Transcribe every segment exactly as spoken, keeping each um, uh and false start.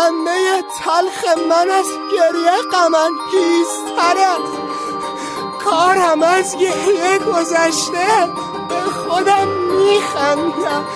خنده تلخ من از گریه غم‌انگیزتر است. کارم از گریه گذشته به خودم میخندم.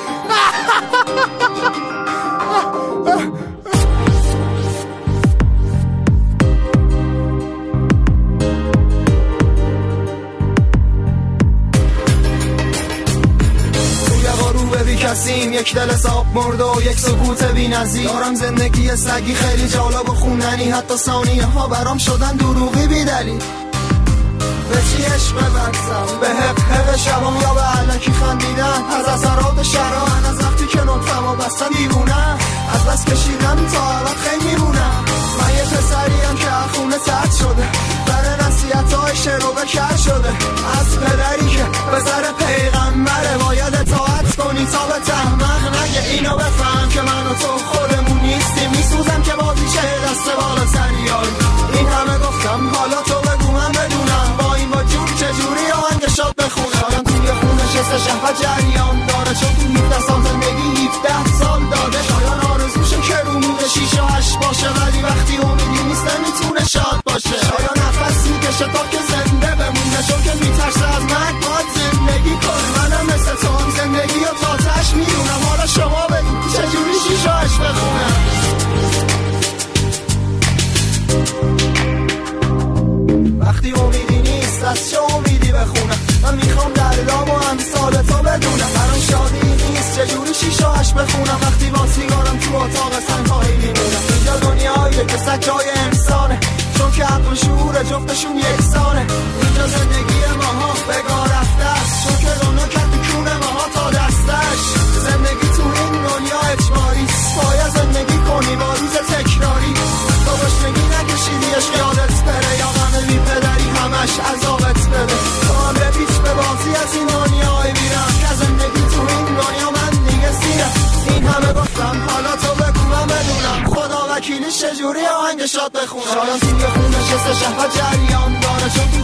کسیم یک دل ساب مرده و یک سکوت بی نظیر. دارم زندگی سگی خیلی جالب و خوندنی، حتی ثانیه ها برام شدن دروغی بی دلیل. به چی عشق ببرزم؟ به حق حق شبام یا به علکی خندیدن از اثرات شران، از وقتی که نطفم و بستن دیوونم، از بس کشیدم تا عوض خیلی میمونم. من یه پسریم که خونه ترد شده، بر نصیحت های شعر و بکر شده، از پدری که به سر پیغمبره باید اطاعت کنی تا به تحمق نگه. اینو بفهم که من و تو خودمون نیستیم، میسوزم که بازی چه دست بالا سریایی. این همه گفتم حالا تو بگو من بدونم، با این با جور چجوری آهنگ شاد بخونم. شاید توی خونه شست شهر جریان داره، چون تو هفده سال زندگی هفده سال داده. شاید آرزوشه که رو موده شیش و هشت باشه، ولی وقتی امیدی نیست نمیتونه شاد باشه. شاید نفس میکشه تا که زنده بمونه، چون که میترسه از مرگ باید زندگی کنه. منم مثل تو هم زندگی و تاتش میدونم، حالا شما بگو چجوری شیش و هشت بخونم. وقتی امیدی نیست از چه امیدی بخونم؟ من میخوام دردام و امثال تو بدونم. برام شادی نیست چجوری شیش و هشت بخونم، وقتی با سیگارم تو اتاق سنگایی میمونم. اینجا دنیاییه که سکای انسانه، چون که عقل و شعور جفتشون یکسانه. اینجا زندگی ماها بگاه رفته است، چون که دنیا کرد کونه ماها تا دستش. زندگی تو این دنیا اجباری، باید زندگی کنی با روز تکراری. تو گشنگی نکشیدی عشق یادت بره، یا غم بی پدری همش عذابت بده. تو هم بپیچ به بازی از این دنیای بیرم، که زندگی تو این دنیا من دیگه سیرم. این همه گفتم حالا تو بگو من بدونم، خدا وکیلی چجوری آهنگ شاد بخونم. شاید توی خونه شست شهر جریان داره، چون